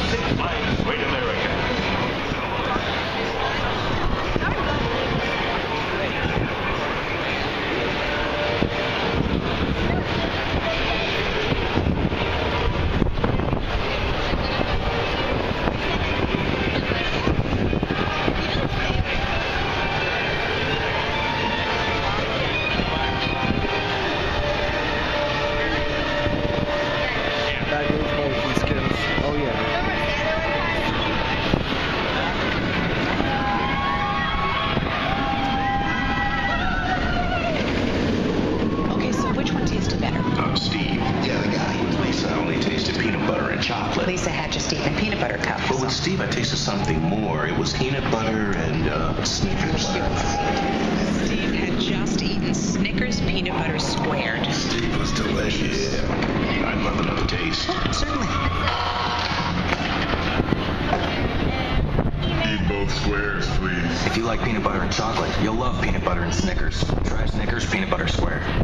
6 miles, Great America. Steve. Yeah, the guy. Lisa only tasted peanut butter and chocolate. Lisa had just eaten a peanut butter cup. But with Steve, I tasted something more. It was peanut butter and Snickers. Steve had just eaten Snickers peanut butter squared. Steve was delicious. Yeah, I'd love another taste. Certainly. Eat both squares, please. If you like peanut butter and chocolate, you'll love peanut butter and Snickers. Try Snickers peanut butter square.